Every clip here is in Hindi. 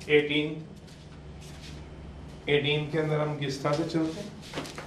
18 के अंदर हम किस तरह से चलते हैं?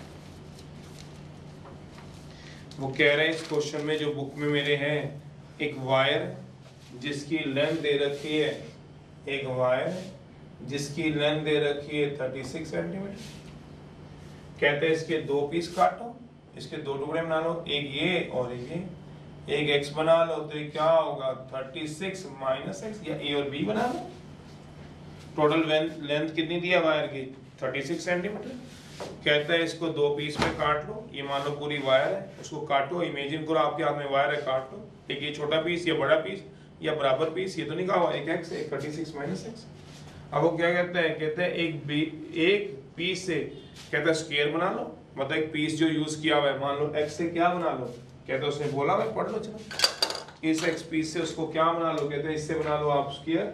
वो कह रहे हैं इस क्वेश्चन में जो बुक में मेरे है, एक वायर जिसकी लेंथ दे रखी है, एक वायर जिसकी लेंथ दे रखी है 36 सेंटीमीटर। कहते हैं इसके दो पीस काटो, इसके दो टुकड़े बना लो, एक ये और एक ये, एक x बना लो तो ये क्या होगा 36 माइनस x, या a और b बना लो। टोटल लेंथ कितनी दी है वायर की 36 सेंटीमीटर। कहता है इसको दो पीस में काट लो, ये मान लो पूरी वायर है, उसको काटो, इमेजिन करो आपके हाथ में वायर है, काट लो, एक ये छोटा पीस या बड़ा पीस या बराबर पीस, ये तो नहीं कहा हुआ, एक x एक 36 माइनस x। अब वो क्या कहते हैं, कहते हैं एक पीस से कहता है स्क्वायर बना लो, मतलब एक पीस जो यूज किया हुआ है मान लो x से क्या बना लो, कहते हैं उसने बोला मैं पढ़ लो, चलो इस x पीस से उसको क्या बना लो, कहते हैं इससे बना लो आप स्क्वायर।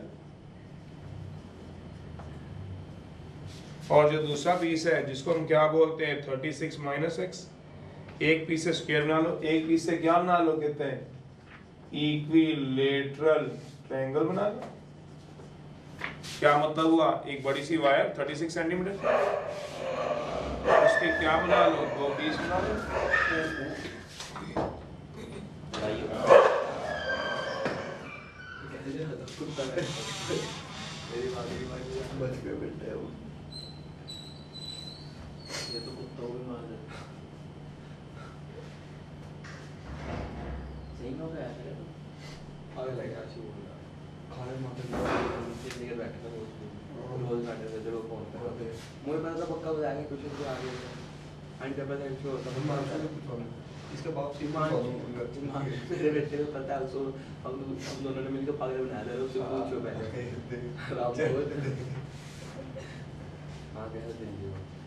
और जो दूसरा पीस है जिसको हम क्या बोलते हैं 36 माइनस x, एक पीस से स्क्वायर बना लो, एक पीस से क्या बना लो, कहते हैं इक्विलेटरल ट्रायंगल बना लो। क्या मतलब हुआ, एक बड़ी सी वायर 36 सेंटीमीटर, उसके क्या बना लो, दो पीस बना लो। ये तो कुत्ता भी मार देता। सही हो गया है तो आगे लगा अच्छी बोल रहा खाने मारते नीचे लेकर बैठे थे रोज बैठे थे जब फोन पे मुझे पता था पक्का बताएंगे कुछ तो आगे एंड जब पता इंश्योर होता हम मानते हैं इसके बाप से मेरे बेटे को पता है उसको हम दोनों ने मिलकर पागल बना दिया उससे पूछो पहले राम बोल हां कैसे देंगे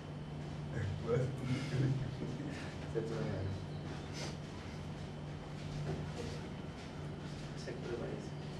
सच में यार सेक्टर वाइज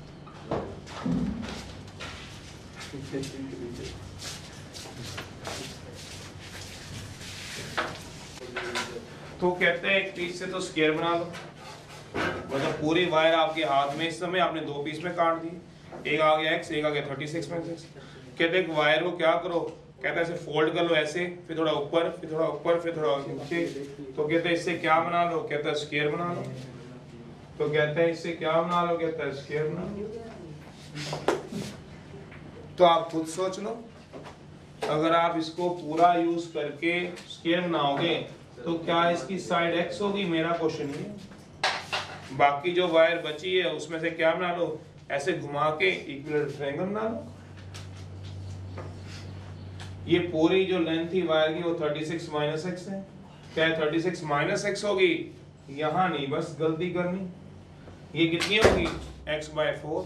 तो कहते हैं एक पीस से तो स्क्वायर बना लो, मतलब पूरी वायर आपके हाथ में इस समय आपने दो पीस में काट दी, एक आ गया x, एक आ गया 36 में x। कहते हैं वायर को क्या करो, कहता है इसे फोल्ड कर लो ऐसे, फिर थोड़ा ऊपर, फिर थोड़ा ऊपर, फिर थोड़ा नीचे, तो कहते हैं इससे क्या बना लो, कहता है स्क्वायर बना लो। तो कहते हैं इससे क्या बना लो, कहता है स्क्वायर बना लो। तो आप खुद सोच लो, अगर आप इसको पूरा यूज करके स्क्वायर बनाओगे तो क्या इसकी साइड x होगी, मेरा क्वेश्चन ये। बाकी जो वायर बची है उसमें से क्या बना लो, ऐसे घुमा के इक्विलेटरल ट्रायंगल बना लो। ये पूरी जो लेंथ थी वायर की वो 36 माइनस x है, क्या 36 माइनस x होगी, यहाँ नहीं बस गलती करनी, ये कितनी होगी x/4,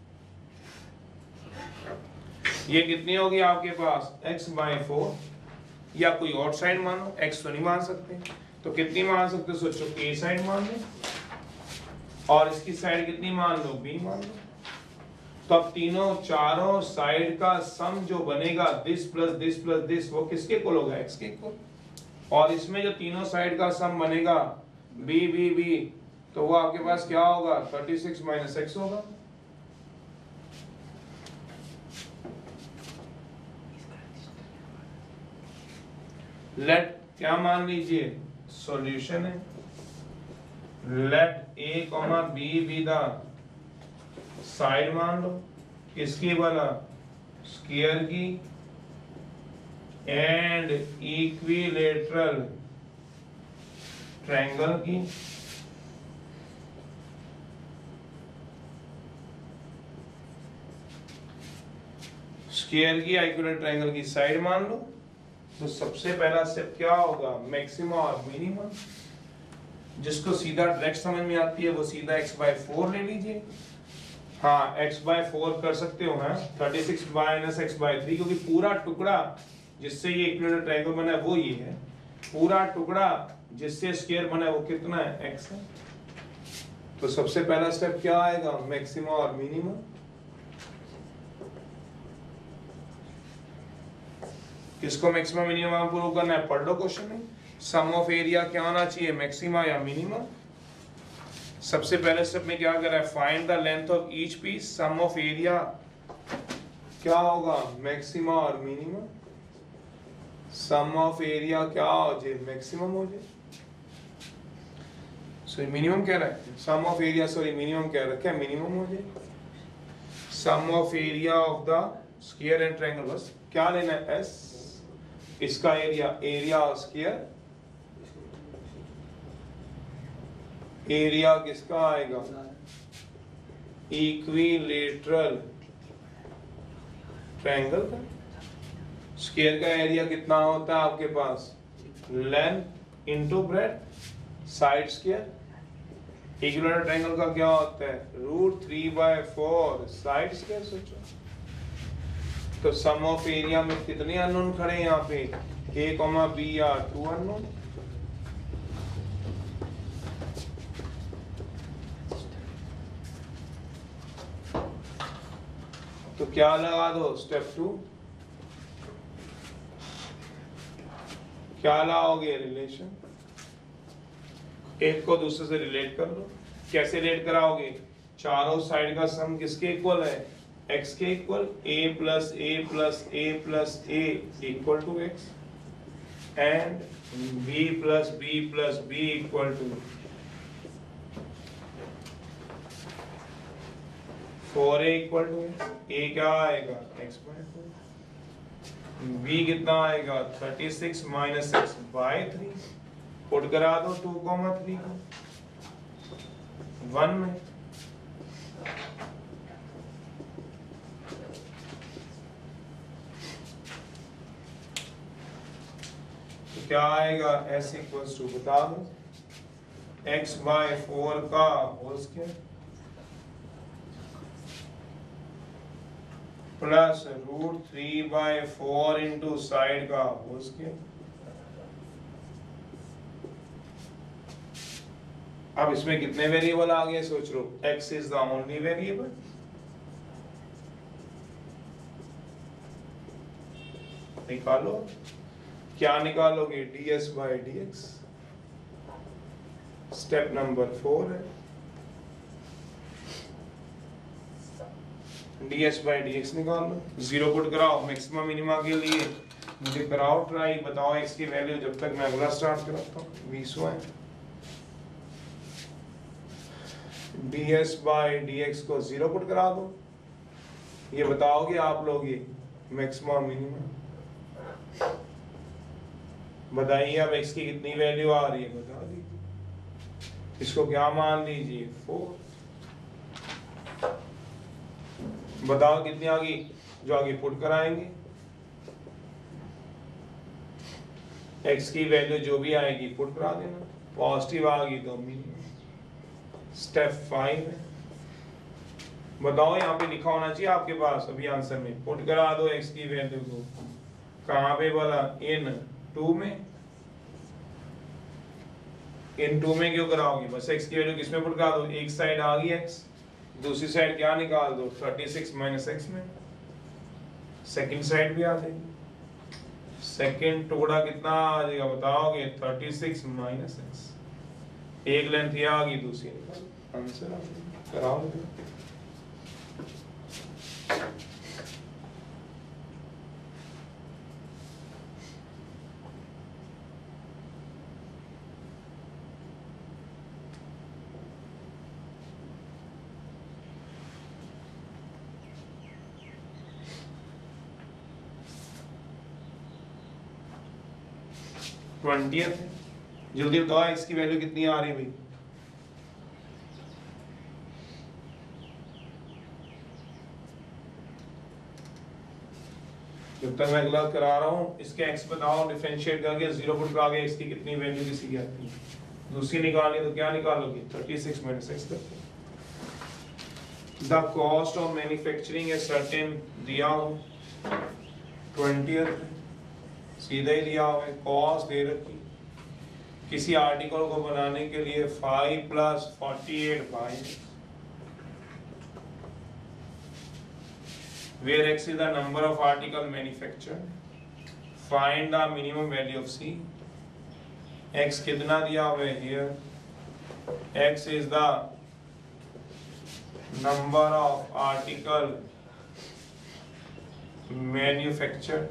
ये कितनी होगी आपके पास x/4, या कोई और साइड मानो, x तो नहीं मान सकते, तो कितनी मान सकते हो, सोचो a साइड मान लो, और इसकी साइड कितनी मान लो, b मान लो। तो अब तीनों चारों साइड का सम जो बनेगा this plus this plus this, वो किसके इक्वल होगा, x के इक्वल। और इसमें जो तीनों साइड का सम बनेगा b b b, तो वो आपके पास क्या होगा 36 माइनस x होगा। लेट क्या मान लीजिए सॉल्यूशन है, let a comma b be the side मान लो, किसकी वाला स्क्वायर की, एंड इक्विलेटरल ट्रायंगल की। स्क्वायर की इक्विलेटरल ट्रायंगल की साइड मान लो, तो सबसे पहला स्टेप क्या होगा, मैक्सिमा और मिनिमम। जिसको सीधा डायरेक्ट समझ में आती है वो सीधा x/4 ले लीजिए, हाँ x/4 कर सकते हो, हाँ 36 माइनस x/3, क्योंकि पूरा टुकड़ा जिससे ये इक्विलेटरल ट्रायंगल बना है वो ये है, पूरा टुकड़ा जिससे स्क्वायर बना है वो कितना है, x है। तो सबसे पहला स्टेप क्या आएगा, मैक्सिमा और मिनिमम। किसको मैक्सिमम मिनिमम प्रूव करना है, पढ़ लो क्वेश्चन में। सम ऑफ एरिया क्या होना चाहिए, मैक्सिमा या मिनिमम। सबसे पहले स्टेप में क्या कर रहा है, find the length of each piece, sum of area क्या होगा मैक्सिमा और मिनिमम, सम ऑफ एरिया क्या हो जाए मैक्सिमम हो जाए, सॉरी मिनिमम कह रहा है, sum of area sorry minimum कह रखा है, मिनिमम हो जाए, sum of area of the square and triangle, बस क्या लेना है एस, इसका area, area of square, area किसका आएगा इक्विलेटरल ट्रायंगल का, स्क्वायर का एरिया कितना होता है आपके पास, length into breadth side square, equilateral triangle का क्या होता है √3/4 साइड स्क्वायर। सोचो तो सम ऑफ एरिया में कितने अननोन खड़े हैं यहाँ पे, A, B या 2 अननोन, तो क्या लगा दो स्टेप 2, क्या लाओगे रिलेशन, एक को दूसरे से रिलेट कर लो, कैसे रिलेट कराओगे, चारों साइड का सम किसके इक्वल है x के equal, a plus a plus a plus a equal to x and b plus b plus b equal to 4a equal to a क्या आएगा x/4, b कितना आएगा 36 माइनस x/3, पुट करा दो 2,3 को 1 में, तो क्या आएगा s इक्वल्स टू बता दो x/4 का whole square plus √3/4 into side का होल स्क्वायर। अब इसमें कितने वेरिएबल आ गए सोच लो, x is the only variable, निकालो, क्या निकालोगे ds/dx, स्टेप नंबर 4 है, ds/dx निकालो, जीरो पुट कराओ मैक्सिमम मिनिमा के लिए, मुझे कराओ ट्राई, बताओ x की वैल्यू, जब तक मैं अगला स्टार्ट कराता हूँ 20 है, ds/dx को जीरो पुट करा दो, ये बताओगे आप लोग ये मैक्सिमम मिनिमम, बताइए अब x की कितनी वैल्यू आ रही है बता दीजिए, इसको क्या मान लीजिए 4, बताओ कितनी आ गई, जो आगे पुट कराएंगे x की वैल्यू जो भी आएगी पुट करा देना, पॉजिटिव आ गई तो मिनिमम। स्टेप 5 है, बताओ यहाँ पे लिखा होना चाहिए आपके पास अभी आंसर में, पुट करा दो x की वैल्यू को, कहाँ पे बोला इन 2 में, इन 2 में क्यों कराओगे, बस x की वैल्यू किसमें पुट करा दो, एक साइड आ गई x, दूसरी साइड क्या निकाल दो 36 माइनस x में, सेकंड साइड भी आ जाएगी, सेकंड टुकड़ा कितना आ जाएगा बताओगे 36 माइनस x, एक लेंथ ये आ गई दूसरी निकाल, आंसर आ गया, कराओ दो। ट्वेंटियथ है, जल्दी बताओ इसकी वैल्यू कितनी आ रही है भाई, जब तक मैं अगला करा रहा हूँ इसके x बताओ, डिफरेंशिएट करके जीरो पुट करा के x की कितनी वैल्यू किसी की आती है, दूसरी निकालनी तो क्या निकालोगे 36 माइनस x करके, the cost of manufacturing a certain दिया हो 20th, सीधा ही दिया हुआ है, कॉस्ट दे रखी, किसी आर्टिकल को बनाने के लिए 5 + 48 by, where x is the number of article manufactured, find the minimum value of c, x कितना दिया हुआ है here, x is the number of article manufacture,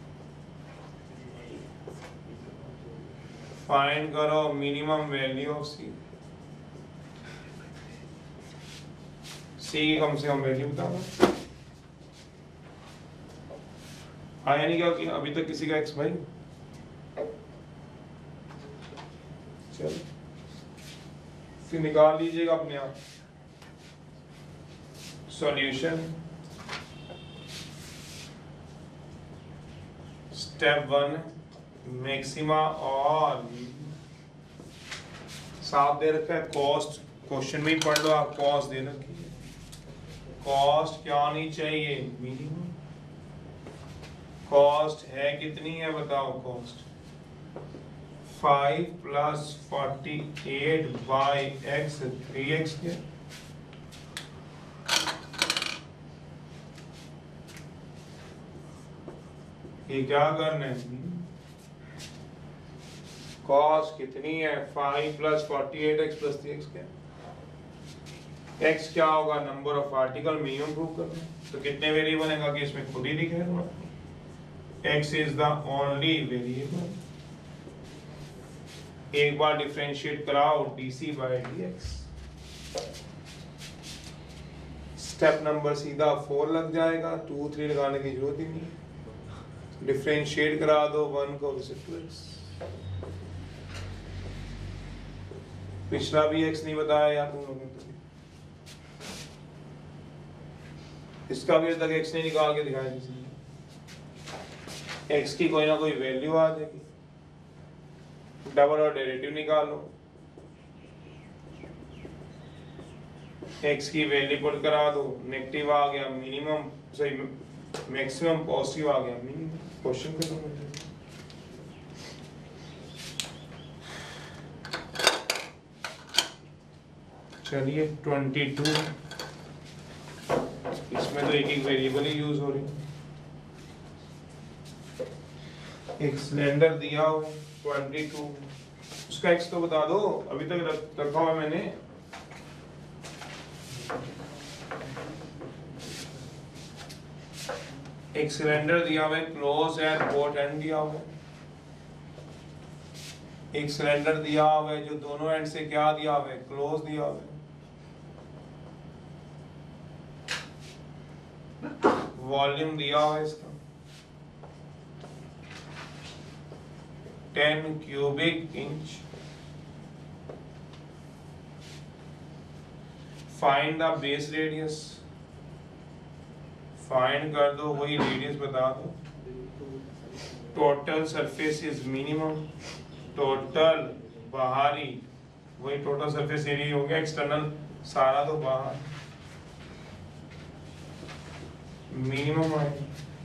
find करो minimum value of C, C की कम से कम वैल्यू बताओ। आया नहीं क्या कि अभी तक किसी का एक्स भाई? चलो फिर निकाल लीजिएगा अपने आप सॉल्यूशन। स्टेप 1 मैक्सिमा और साफ दे रखा है कॉस्ट, क्वेश्चन में ही पढ़ लो आप, कॉस्ट दे रखी है। कॉस्ट क्या होनी चाहिए? मिनिमम। कॉस्ट है कितनी है बताओ? कॉस्ट 5 + 48/x 3x के ये क्या करना है? कॉस्ट कितनी है? 5 + 48x + 3x के। x क्या होगा? Number of article, minimum prove करना है। तो कितने वेरिएबल है कि इसमें खुद ही दिखे हुआ है। x is the only variable. एक बार डिफरेंशिएट कराओ dc/dx। स्टेप नंबर सीधा 4 लग जाएगा, 2 3 लगाने की जरूरत ही नहीं। डिफरेंशिएट करा दो 1 को 2x। पिछला भी x नहीं बताया यार तुम लोगों ने, इसका भी अभी तक x नहीं निकाल के दिखाया किसी ने। x की कोई ना कोई वैल्यू आ जाएगी, डबल और डेरिवेटिव निकालो। x की वैल्यू पुट करा दो, नेगेटिव आ गया मिनिमम, सही मैक्सिमम, पॉजिटिव आ गया मिनिमम। क्वेश्चन खत्म हो जाएगा। चलिए 22, इसमें तो एक वेरिएबल ही यूज हो रही है। एक सिलेंडर दिया हो 22, उसका एक्स तो बता दो, अभी तक रखा हुआ मैंने। एक सिलेंडर दिया हुआ है, क्लोज एट बोथ एंड दिया हुआ है। एक सिलेंडर दिया हुआ है जो दोनों एंड से क्या दिया हुआ है? क्लोज दिया हुआ है। वॉल्यूम दिया हुआ है इसका 10 cubic inch. Find the base radius, find कर दो, वही रेडियस बता दो। Total surface is minimum, total बाहरी, वही टोटल सरफेस एरिया हो गया, एक्सटर्नल सारा तो बाहर, मिनिमम आएगा।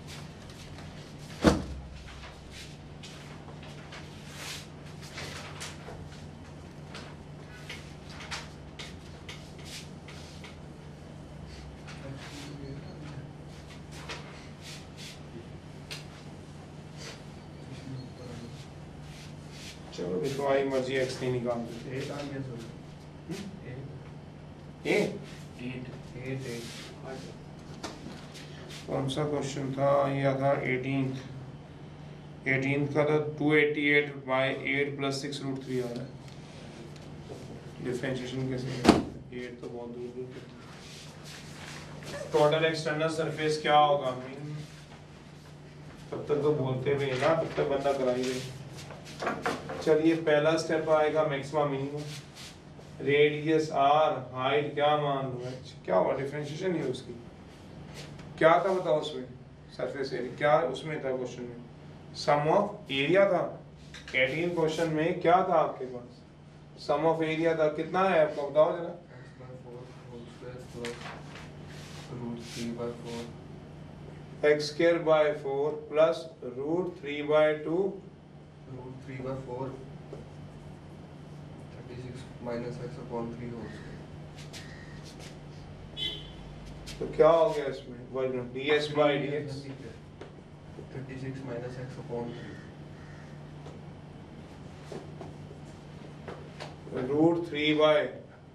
चलो भी तुम्हारी मर्जी, एक्स नहीं निकाल देते। कौन सा क्वेश्चन था? यह था 18th का था 288/8 + 6√3 आ रहा है। डिफरेंशिएशन कैसे करें? 8 तो बहुत दूर। टोटल एक्सटर्नल सरफेस क्या होगा? तब तक तो बोलते हुए ना, तब तक बंदा करा ही दे। चलिए पहला स्टेप आएगा maximum minimum, radius r, height क्या मान लो h। क्या हुआ? डिफरेंशिएशन ही उसकी क्या था बताओ? उसमें सरफेस एरिया क्या उसमें था? क्वेश्चन में सम ऑफ एरिया था। 18 क्वेश्चन में क्या था आपके पास? सम ऑफ एरिया था। कितना है आपको बताओ जरा? x²/4 plus √3/2 √3/4 36 - x/3 whole square. तो क्या हो गया इसमें? ds/dx 36 - x/3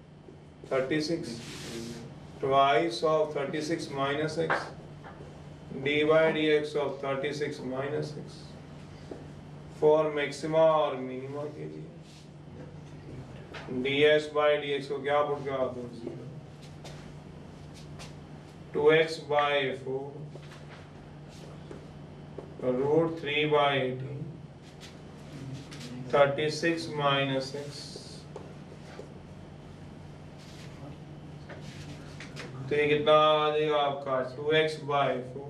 √3/36 twice of 36 - x d by d x of 36 minus 6 for maxima और मिनिमा के लिए d s by d x को क्या पुट कर आते हैं 2x by 4 root 3 by 18 36 minus 6 तो ये कितना आ जाएगा आपका 2x बाई 4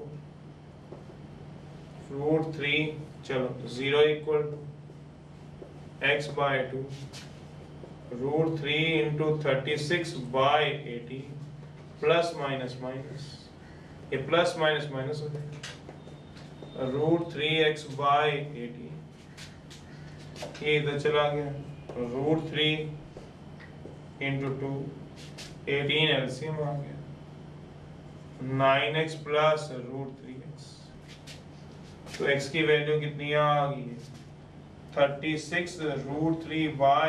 रूट 3 चलो 0 equal to x by 2 root 3 into 36 by 18 plus minus minus ये प्लस माइनस माइनस हो जाएगा रूट 3x बाई 18 ये इधर चला गया रूट 3 इंटू 2 18 एलसीएम आ गया 9x प्लस रूट 3x तो x की वैल्यू कितनी आ गई 36 root 3 by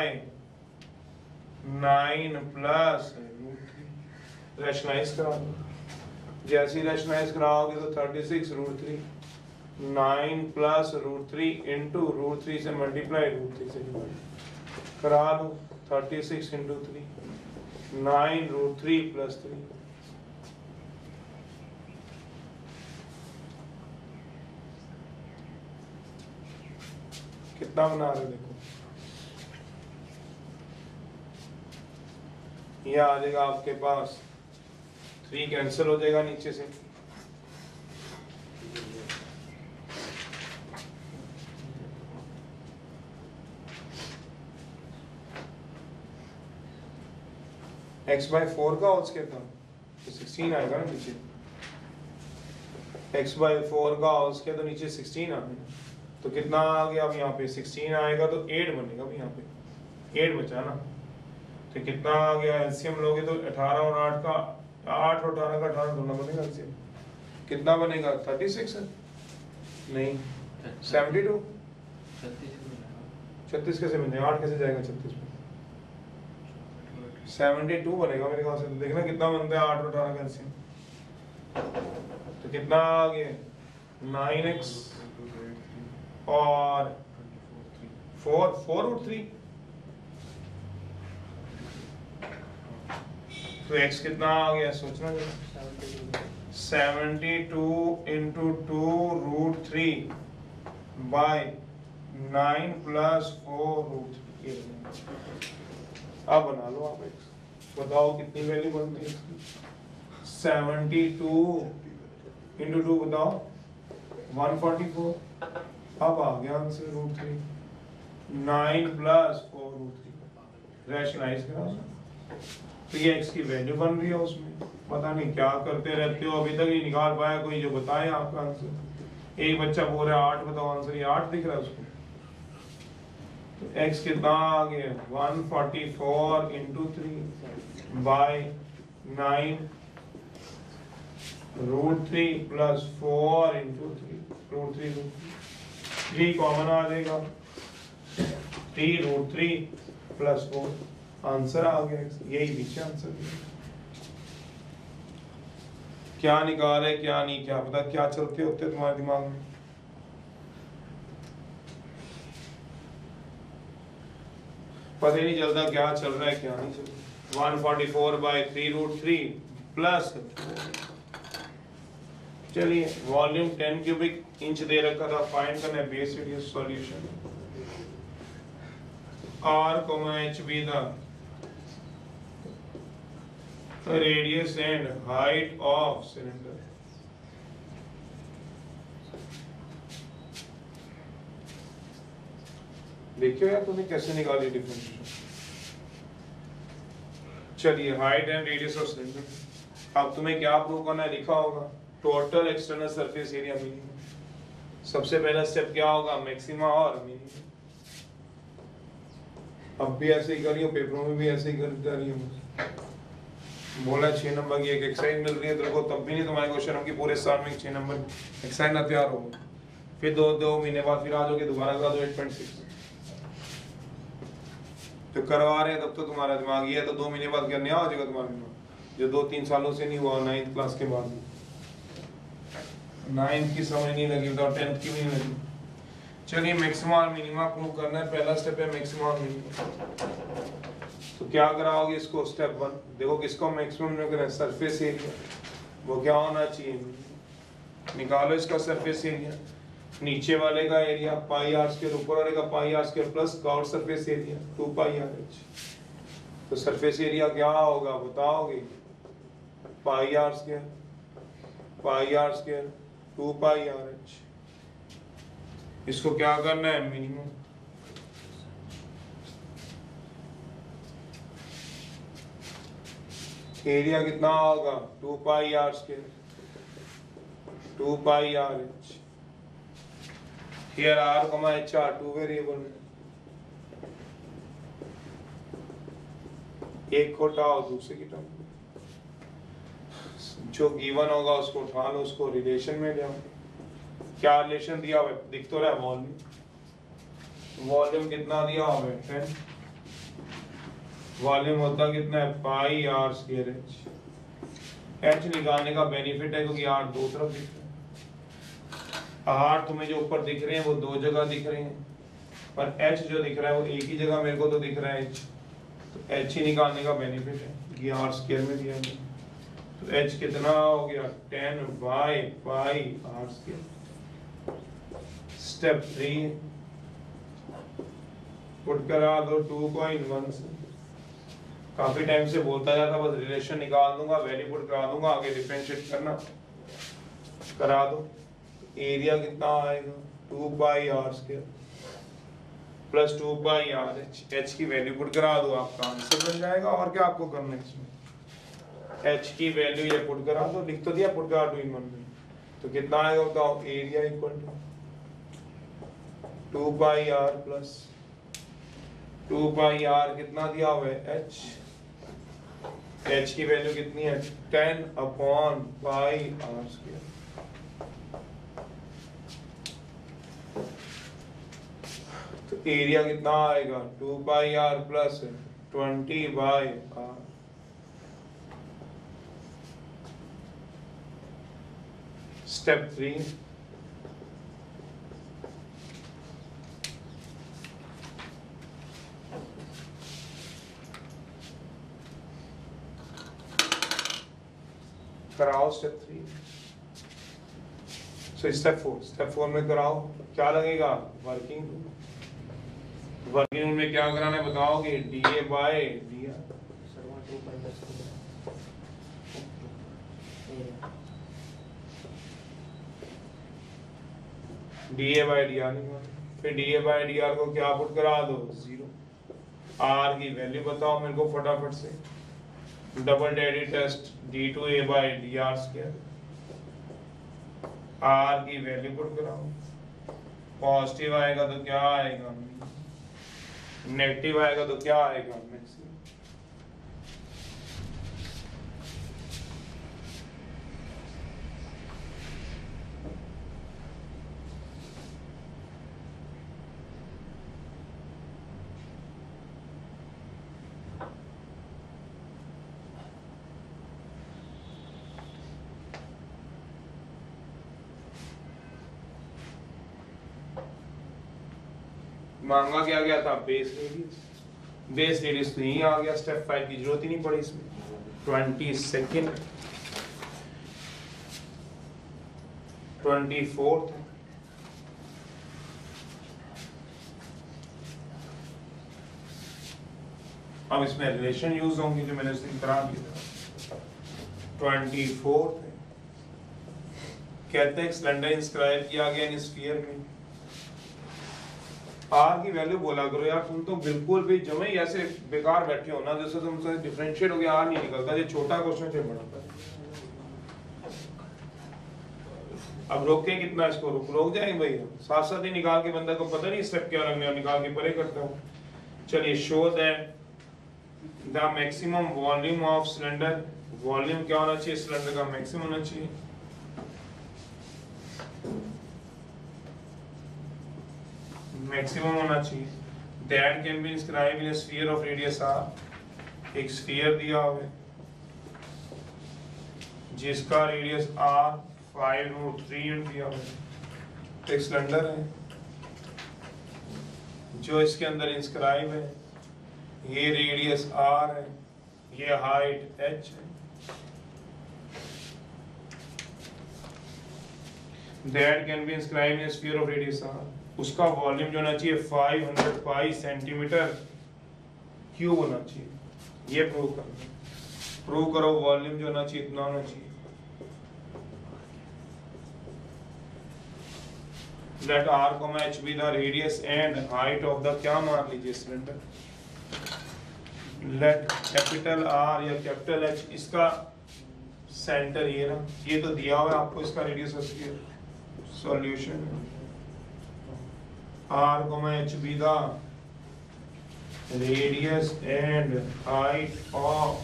9 plus root 3 rationalise करा दो जैसे ही रैशनलाइज कराओगे तो 36 root 3 9 plus root 3 into root 3 से मल्टीप्लाई रूट 3 से डिवाइड करा लो 36 इंटू 3 9 रूट 3 प्लस 3 कितना बना रहे देखो ये आ जाएगा आपके पास 3 कैंसिल हो जाएगा नीचे से x बाई 4 का होल स्क्वायर था तो 16 आएगा ना नीचे x बाई 4 का होल स्क्वायर तो नीचे 16 आ गया तो कितना आ गया अब यहाँ पे 16 आएगा तो 8 बनेगा अब यहाँ पे 8 बचा ना तो कितना आ गया एलसीएम लोगे तो 18 और 8 का 8 और 18 का 18 दोनों बनेगा एलसीएम कितना बनेगा 36 है नहीं 72 36 कैसे बनेगा 8 कैसे जाएगा 36 में 72 बनेगा मेरे ख्याल से देखना कितना बनता है 8 और 18 का एलसीएम तो कितना आ गया 9x और 4 रूट 3 तो x कितना आ गया सोचना जरा 72 into 2 root 3 by 9 plus 4 root 3 अब बना लो आप x बताओ कितनी वैल्यू बनती है 72 इंटू 2 बताओ 144 अब आ गया answer root 3 9 plus 4 root 3 rationalise करा तो ये x की वैल्यू बन रही है उसमें पता नहीं क्या करते रहते हो अभी तक ही निकाल पाया कोई जो बताए आपका आंसर एक बच्चा बोल रहा है 8 बताओ आंसर ये 8 दिख रहा है उसको तो x कितना आ गया 144 into 3 by 9 root 3 plus 4 into 3 root 3 common आ जाएगा 3 रूट 3 प्लस 4 आंसर आ गया यही पीछे आंसर क्या निकाल है क्या नहीं क्या पता क्या चलते होते तुम्हारे दिमाग में पता ही नहीं चलता क्या चल रहा है क्या नहीं चल रहा 144 बाई 3 रूट 3 प्लस चलिए वॉल्यूम 10 क्यूबिक इंच दे रखा था फाइंड करना है base radius solution r, h be the radius and height of cylinder देखियो यार तुमने कैसे निकाली डिफरेंशिएशन चलिए height and radius of cylinder अब तुम्हें क्या प्रूव करना है लिखा होगा total external surface area minimum सबसे पहला स्टेप क्या होगा मैक्सिमा और मिनिमम अब भी ऐसे ही करियो पेपरों में भी ऐसे ही करते रहिए बोला 6 नंबर की एक एक्सरसाइज मिल रही है तेरे को तब भी नहीं तुम्हारे क्वेश्चन हम की पूरे साल में 6 नंबर एक्सरसाइज ना तैयार हो फिर दो महीने बाद फिर आ जाओगे दोबारा करा दो 8.6 तो करवा रहे हैं तब तो तुम्हारा दिमाग ये है तो 2 महीने बाद क्या नया हो जाएगा तुम्हारा दिमाग जो 2-3 सालों से नहीं हुआ 9th क्लास के बाद 9th की समझ नहीं लगी तो 10th की भी नहीं लगी। चलिए मैक्सिमा और मिनिमा प्रूव करना है, पहला स्टेप है मैक्सिमा और मिनिमा। तो क्या कराओगे इसको, स्टेप 1 देखो किसको मैक्सिमम करना है, सरफेस एरिया, वो क्या होना चाहिए, निकालो इसका सरफेस एरिया, नीचे वाले का एरिया पाई आर स्क्वायर, ऊपर वाले का pi r square plus curve surface area 2 pi r h. तो सरफेस एरिया क्या होगा बताओगे, pi r square 2 pi r h. इसको क्या करना है, मिनिमम। एरिया कितना होगा 2 pi r square 2 pi r h. Here r, h are two variable। एक को उठाओ दूसरे की टर्म, जो गिवन होगा उसको उठा लो, उसको रिलेशन में ले आओ। क्या रिलेशन दिया हुआ है, दिख तो रहा है, वॉल्यूम, वॉल्यूम कितना दिया हुआ है 10, वॉल्यूम होता कितना है pi r square h. H निकालने का बेनिफिट है क्योंकि आर दो तरफ दिख रहा है, आर तुम्हें जो ऊपर दिख रहे हैं वो दो जगह दिख रहे हैं, पर एच जो दिख रहा है वो एक ही जगह मेरे को तो दिख रहा है एच, तो एच ही निकालने का बेनिफिट है कि आर स्क्वायर में दिया गया। तो एच कितना हो गया 10 by pi r square. Step 3 put करा दो 2 को इन 1 से। काफी टाइम से बोलता जाता, बस रिलेशन निकाल दूंगा, वैल्यू पुट करा दूंगा, आगे डिफरेंशिएट करना करा दो। एरिया कितना आएगा 2 pi r square plus 2 pi r h. H की वैल्यू पुट करा दो, आपका आंसर बन जाएगा। और क्या आपको करना है इसमें, एच की वैल्यू ये पुट करा दो, लिख तो दिया, पुट करा 2 इन 1 में, तो कितना आएगा बताओ, area equal to 2 pi r plus 2 pi r कितना दिया हुआ है एच। एच की वैल्यू कितनी है 10 अपॉन पाई आर स्क्वायर। तो एरिया कितना आएगा 2 pi r plus 20 by r. Step 3 कराओ, स्टेप 3। सो स्टेप 4 में कराओ, क्या लगेगा वर्किंग, वर्किंग में क्या कराना है बताओगे, d a by d r. D a by d r फिर डीए बाय डीआर को क्या पुट करा दो 0। आर की वैल्यू बताओ मेरे को फटाफट से, डबल डेडी test d2a by dr square. r की वैल्यू पुट कराओ, पॉजिटिव आएगा तो क्या आएगा, नेगेटिव आएगा तो क्या आएगा, मैक्सिमम। मांगा क्या गया था बेस रेडियस, बेस रेडियस तो यही आ गया, स्टेप 5 की जरूरत ही नहीं पड़ी इसमें। 22nd 24th अब इसमें रिलेशन यूज होंगे जो मैंने उस दिन करा दिया था। 24th कहते हैं सिलेंडर इंस्क्राइब किया गया इन स्फीयर में। आर की वैल्यू बोला करो यार, तुम तो बिल्कुल भी जमे ही ऐसे बेकार बैठे हो ना, जैसे तुमसे डिफरेंशिएट हो गया आर नहीं निकलता, ये छोटा क्वेश्चन से बड़ा। अब रोक के कितना इसको रोक जाएंगे भाई, साथ साथ ही निकाल के, बंदा को पता नहीं स्टेप क्या लगने, और निकाल के परे करता हूँ। चलिए show that the maximum volume of cylinder, volume क्या होना चाहिए सिलेंडर का, मैक्सिमम होना चाहिए। मैक्सिमम होना चाहिए। That can be inscribed in a sphere of radius r। एक स्फीयर दिया हुआ है जिसका रेडियस r 5√3 दिया हुआ है। तो एक सिलेंडर है जो इसके अंदर इंस्क्राइब है, ये रेडियस r है, ये हाइट h है। That can be inscribed in a sphere of radius r। उसका वॉल्यूम जो होना चाहिए 500 पाई सेंटीमीटर क्यूब होना चाहिए। ये प्रूव करना, प्रूव करो वॉल्यूम जो होना चाहिए इतना होना चाहिए। Let r, h be the radius and height of the, क्या मान लीजिए सिलेंडर। Let कैपिटल R या कैपिटल H, इसका सेंटर ये ना, ये तो दिया हुआ है आपको, इसका radius sphere. Solution r, h be the radius and height of,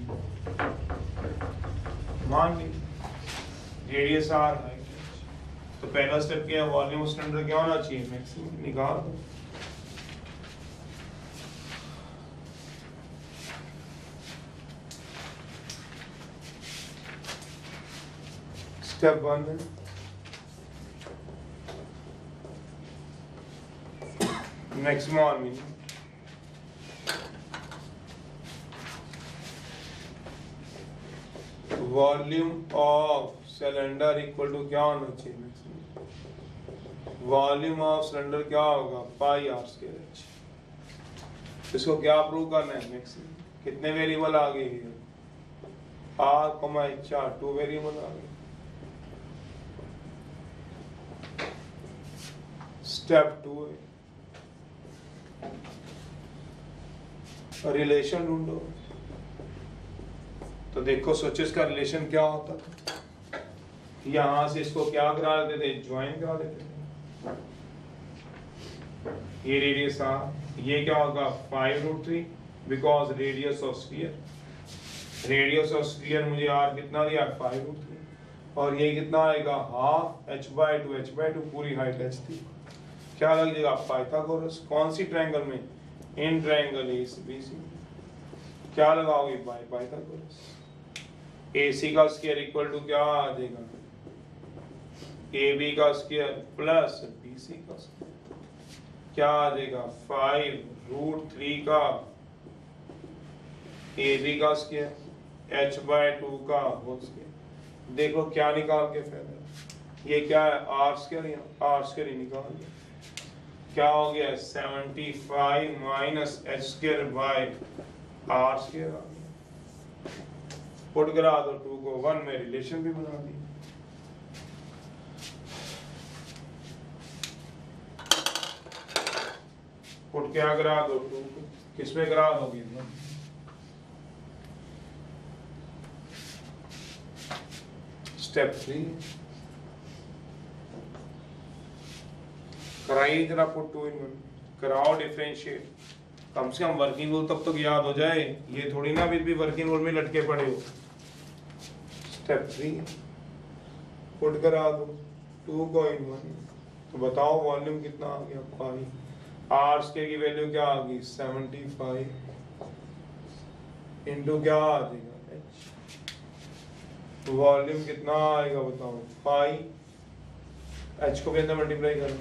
मान लीजिए रेडियस r, हाइट h। तो पहला स्टेप क्या है, वॉल्यूम सिलेंडर क्या होना चाहिए, मैक्सिमम निकाल दो। स्टेप 1 है मैक्सिमम और minimum. Volume of cylinder equal to क्या होना चाहिए, मैक्सिमम। वॉल्यूम ऑफ सिलेंडर क्या होगा, पाई r स्क्वायर h। इसको क्या प्रूव करना है, मैक्सिमम। कितने वेरिएबल आ गए हैं, r, h, 2 वेरिएबल आ गए। स्टेप 2 है रिलेशन ढूंढो। तो देखो सोचो इसका रिलेशन क्या होता था। यहां से इसको क्या करा देते थे, ज्वाइन करा देते थे। ये रेडियस r, ये क्या होगा 5√3 because radius of sphere. Radius of sphere मुझे r कितना दिया 5√3 और ये कितना आएगा हाफ h/2, h/2 पूरी हाइट h थी। क्या लग जाएगा पाइथागोरस। कौन सी ट्रायंगल में, इन ट्रायंगल ACBC। क्या लगाओगे बाय पाइथागोरस। AC का स्क्वायर इक्वल टू क्या आ जाएगा, AB का स्क्वायर प्लस BC का स्क्वायर। क्या आ जाएगा 5√3 का AB का स्क्वायर h/2 का होल स्क्वायर। देखो क्या निकाल के फायदा, ये क्या है r स्क्वायर, या r स्क्वायर ही निकाल लिया। क्या हो गया 75 minus h square by r square आ गया। पुट करा दो 2 को 1 में, रिलेशन भी बना दी। पुट क्या करा दो 2 को, किसमें करा दोगे, स्टेप 3 कराइए जरा, पुट 2 in 1 कराओ डिफरेंशिएट। कम से कम वर्किंग रूल तब तक याद हो जाए, ये थोड़ी ना अभी भी वर्किंग रूल में लटके पड़े हो। स्टेप 3 पुट करा दो 2 को in 1। तो बताओ वॉल्यूम कितना आ गया, पाई। r स्क्वायर की वैल्यू क्या आ गई 75 इनटू क्या आ जाएगा h। वॉल्यूम कितना आएगा बताओ, पाई, h को भी अंदर मल्टीप्लाई करो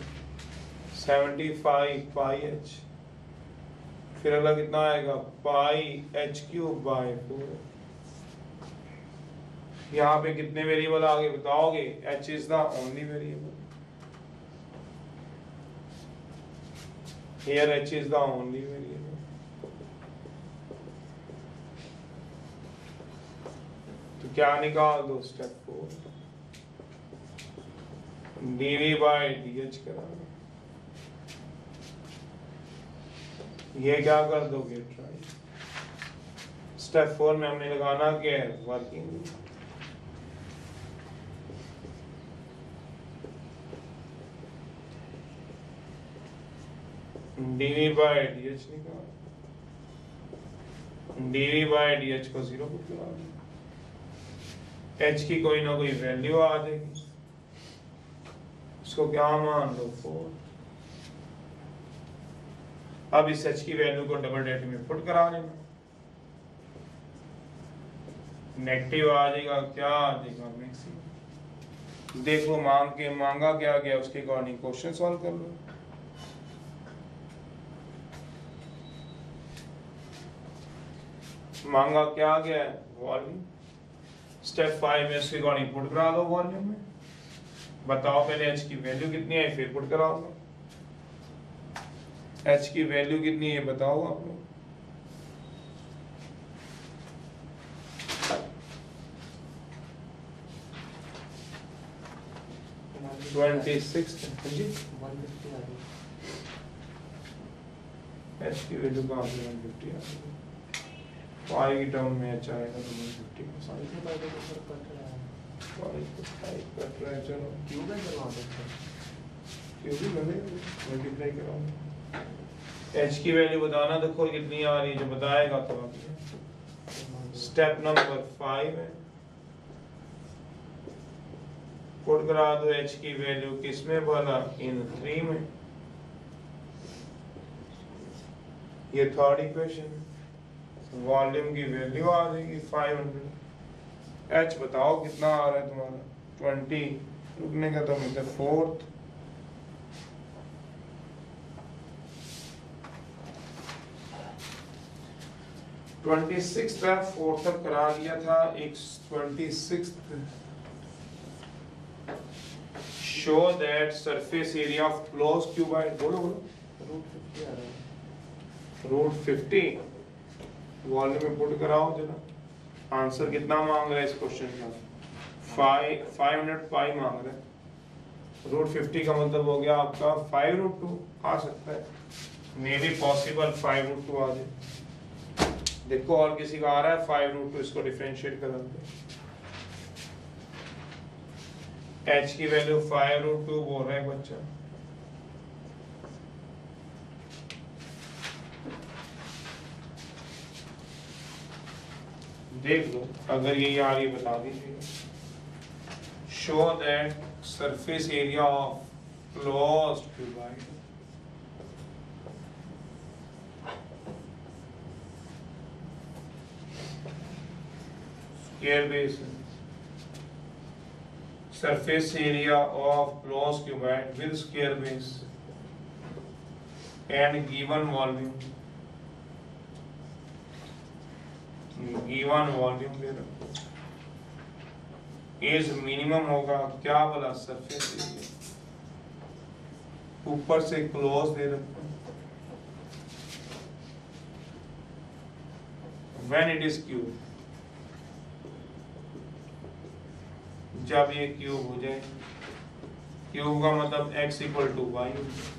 75 पाई h, फिर अगला कितना आएगा पाई h³ बाय 4। यहाँ पे कितने वेरिएबल आ गए बताओगे, h is the only variable. Here h is the only variable। तो क्या निकाल दो, स्टेप 4 dv by dh करा। ये क्या कर दोगे ट्राई। स्टेप 4 में हमने लगाना क्या है, वर्किंग। dv by dh निकाल, dv by dh को 0 पुट करा दो, h की कोई ना कोई वैल्यू आ जाएगी, उसको क्या मान लो 4। अब इस h की वैल्यू को डबल डेरिवेटिव में पुट करा लेना, नेगेटिव आ जाएगा, क्या आ जाएगा मैक्सिमम। देख लो मांगा क्या गया, उसके अकॉर्डिंग क्वेश्चन सॉल्व कर लो। मांगा क्या गया है, वॉल्यूम। स्टेप 5 में उसके अकॉर्डिंग पुट करा दो वॉल्यूम में। बताओ पहले एच की वैल्यू कितनी है, फिर पुट कराऊंगा। एच की वैल्यू कितनी है बताओ आप लोग। 26 जी। एच की वैल्यू कहाँ से 150 आ गई, वाई की टर्म में एच आएगा तो 150 का साइन से बाय को सर कट रहा है, वाई को टाइप कट रहा है। चलो क्यू का करवा देते हैं, क्यू भी बनेगा मल्टीप्लाई कराऊंगा। एच की वैल्यू बताना देखो कितनी आ रही है, जो बताएगा तो आप। स्टेप नंबर 5 है, पुट करा दो एच की वैल्यू किसमें भला, इन 3 में। ये थर्ड इक्वेशन है, वॉल्यूम की वैल्यू आ जाएगी 500। एच बताओ कितना आ रहा है तुम्हारा 20, रुकने का तो मतलब फोर्थ। ट्वेंटी सिक्स फोर्थ तक करा लिया था, एक 26 show that surface area of close cuboid, बोलो रूट 50 आ रहा है, रूट 50 वॉल्यूम में पुट कराओ जरा। आंसर कितना मांग रहा है इस क्वेश्चन का, 500 पाई मांग रहा है। रूट 50 का मतलब हो गया आपका 5√2 आ सकता है, मे बी पॉसिबल 5√2 आ जाए। देखो और किसी का आ रहा है 5√2, इसको डिफरेंशिएट कर दो। एच की वैल्यू 5√2 बोल रहा है बच्चा। देख लो अगर यही आ रही बता दीजिए। Show that surface area of closed cuboid square base, surface area of closed cuboid with square base and given volume दे रहा is minimum होगा क्या बोला, surface area ऊपर से क्लोज दे रखा when it is cube, जब ये क्यूब हो जाए, क्यूब का मतलब x equal to y,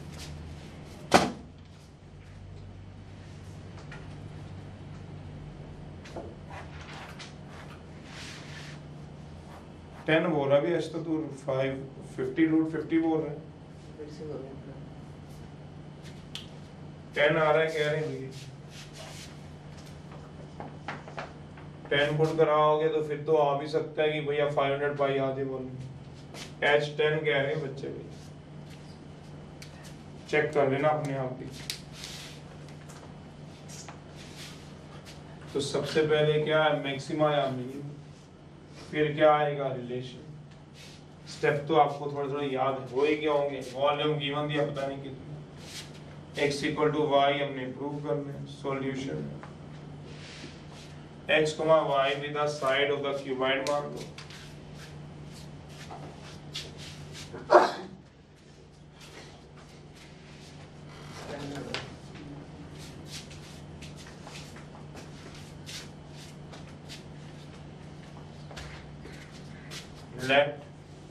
ten बोल रहा भी ऐसा तो तू 50 रूट 50 बोल रहा है, 10 आ रहा है कह रहे हैं 10 पुट कराओगे तो फिर तो आ भी सकता है कि भैया 500 पाई आधे बोले। एच 10 कह रहे हैं बच्चे भी, चेक कर लेना अपने आप भी। तो सबसे पहले क्या है, मैक्सिमा या मिनिमम, फिर क्या आएगा रिलेशन। स्टेप तो आपको थोड़ा थोड़ा याद हो ही गया होंगे। वॉल्यूम गिवन दिया पता नहीं कितना, x इक्वल टू वाई हमने प्रूव करना है। Solution x, y with the side of the cuboid मान लो। Let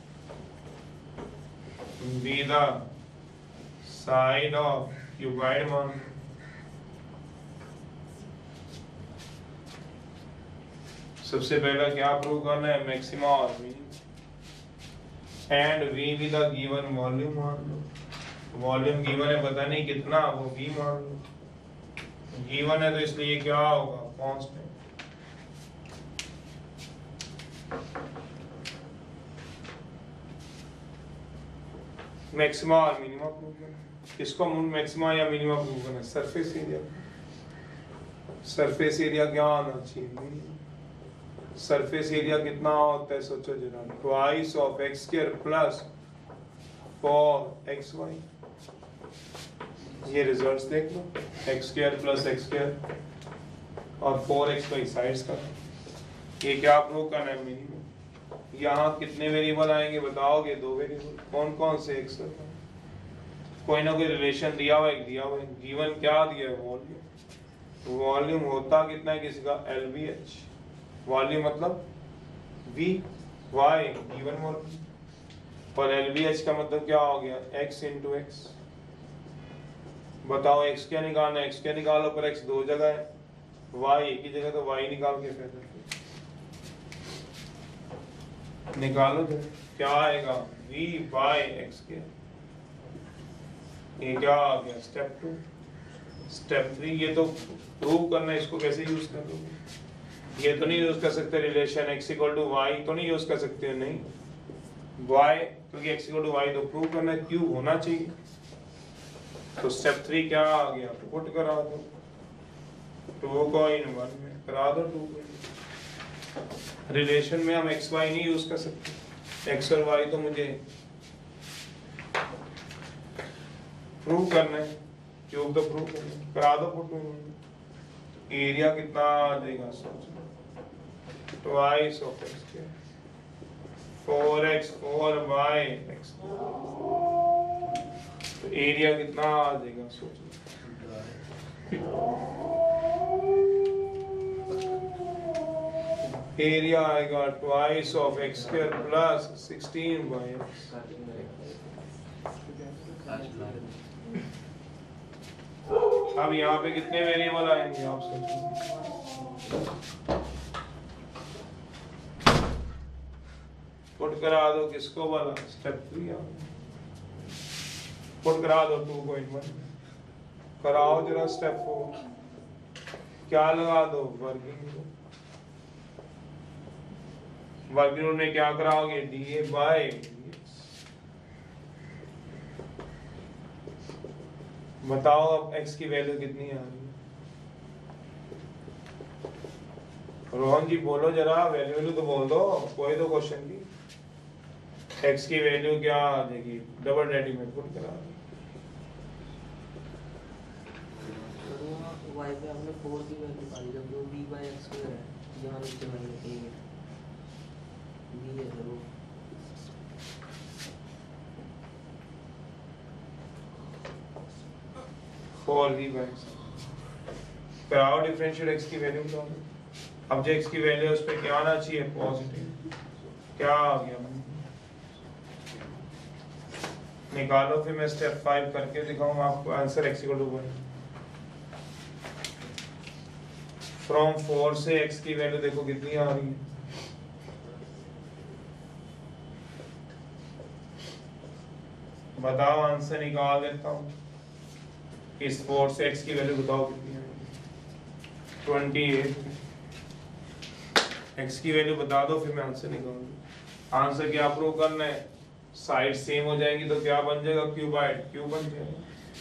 be the side of cuboid मान लो। सबसे पहला क्या प्रूव करना है, मैक्सिमा और minimum. And v with the given volume मान लो। वॉल्यूम गिवन है पता नहीं कितना, वो v मान लो। गिवन है तो इसलिए क्या होगा, कांस्टेंट। मैक्सिमा और मिनिमा प्रूव करना। किसको मैक्सिमा या मिनिमा प्रूव करना है, सरफेस एरिया। सरफेस एरिया क्या आना चाहिए, मिनिमम। सरफेस एरिया कितना होता है सोचो जरा, twice of x square plus 4xy। ये रिजल्ट्स देख लो, x square plus x square और 4xy साइड्स का। ये क्या प्रूव करना है मिनिमम। यहाँ कितने वेरिएबल आएंगे बताओगे? 2 वेरिएबल। कौन कौन से? एक्स। कोई ना कोई रिलेशन दिया हुआ है। गिवन क्या दिया है? वॉल्यूम। वॉल्यूम होता कितना है किसी का? LVH। वॉल्यूम मतलब V Y गिवन वॉल्यूम, और LVH का मतलब क्या हो गया? x into x. बताओ x क्या निकालना है? x क्या निकालो, पर x 2 जगह है, y एक ही जगह, तो y निकाल के फिर निकालो तो क्या आएगा? V बाय x के। ये क्या आ गया? स्टेप 2। स्टेप 3 ये तो प्रूव करना है, इसको कैसे यूज कर लोगे? ये तो नहीं यूज कर सकते relation x equal to y, तो नहीं यूज कर सकते, नहीं y, क्योंकि x इक्वल टू y तो प्रूव करना है, क्यों होना चाहिए। तो स्टेप 3 क्या आ गया? पुट करा दो 2 को इन 1 में करा दो 2 को। रिलेशन में हम x y नहीं यूज कर सकते, x और y तो मुझे प्रूव करना है, क्यूब तो प्रूव करना है, करा दो पुट। एरिया कितना आ जाएगा? सोचो, twice of x square, 4x 4y x। तो एरिया कितना आ जाएगा? सोचो, एरिया आएगा twice of x square plus 16 अब यहाँ पे कितने वेरिएबल आएंगे आप सोचो? पुट करा दो किसको वाला? स्टेप 3 पुट करा दो 2.1। कराओ जरा स्टेप 4। क्या लगा दो? Working root. वर्किंग रूट में क्या कराओगे? dA by dx। बताओ अब x की वैल्यू कितनी आ रही है? रोहन जी बोलो जरा, वैल्यू तो बोल दो, कोई तो क्वेश्चन की। x की वैल्यू क्या आ जाएगी? डबल रेडीमेड पुट करा दो। y पे हमने 4 की वैल्यू निकाली, जब जो b बाय x स्क्वायर है, यहाँ नीचे मैंने लिखी है b है जरूर। फोर v बाय x कराओ डिफरेंशिएट x की वैल्यू बताओ। अब जो x की वैल्यू है उस पे क्या आना चाहिए? पॉजिटिव। क्या आ गया? निकालो, फिर मैं स्टेप 5 करके दिखाऊंगा आपको। Answer x equal to 1। From 4 से x की वैल्यू देखो कितनी आ रही है। बताओ, आंसर निकाल देता हूँ। इस 4 से x की वैल्यू बताओ कितनी है? 28। x की वैल्यू बता दो, फिर मैं आंसर निकाल दूँ। आंसर क्या प्रूव करना है? साइड सेम हो जाएगी तो क्या बन जाएगा? क्यूबाइड। क्यूब बन जाएगा।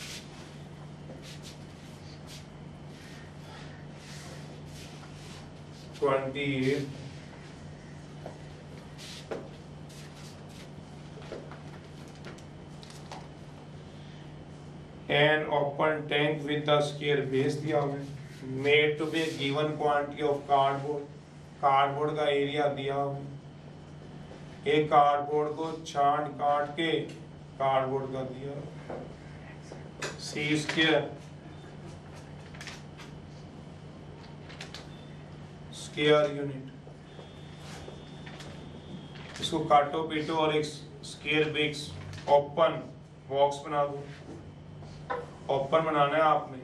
An open tank with a square base दिया हुआ है, made to be a given quantity of cardboard। Cardboard का एरिया दिया हुआ है। एक कार्डबोर्ड को छांट काट के कार्डबोर्ड का दिया सी स्क्वायर स्क्वायर यूनिट। इसको काटो पीटो और एक स्क्वायर बेस ओपन बॉक्स बना दो। ओपन बनाना है आपने,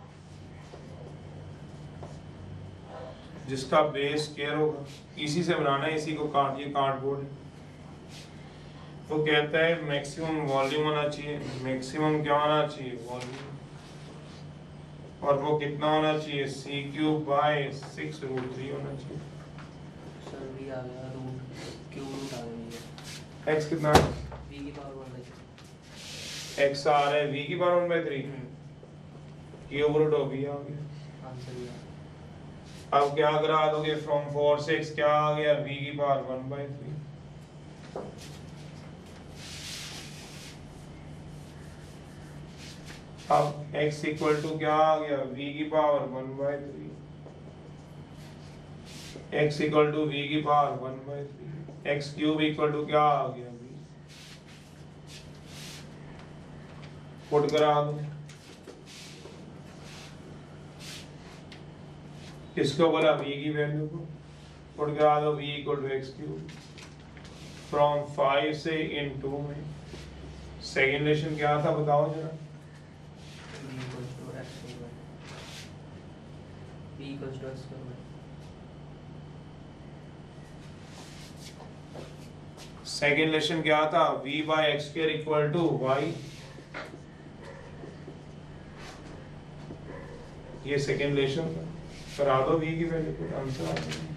जिसका बेस स्क्वायर होगा, इसी से बनाना है। इसी को काट, ये कार्डबोर्ड है। वो कहता है मैक्सिमम वॉल्यूम होना चाहिए। मैक्सिमम क्या होना चाहिए? वॉल्यूम। और वो कितना होना चाहिए? सी क्यूब बाय 6√3 होना चाहिए। सर भी आ गया, रूट क्यूब रूट आ गया। एक्स कितना है? v की पावर 1/3। एक्स आ रहा है v की power 1/3। Cube root of v आ गया। आंसर ये अब क्या करा दोगे, फ्रॉम 4 से x क्या आ गया, v की पावर 1/3। अब x इक्वल टू क्या आ गया, v की power 1/3। x equal to v की power 1/3। x cube equal to क्या आ गया, v। पुट करा दो, किसको बोला, v की वैल्यू को। पुट करा दो, v equal to x cube from 5 से इन 2 में। सेकेंड रिलेशन क्या था बताओ जरा। सेकेंड रिलेशन क्या था, v by x square equal to y। ये सेकेंड रिलेशन था, करा दो v की वैल्यू को, आंसर आ जाएगा।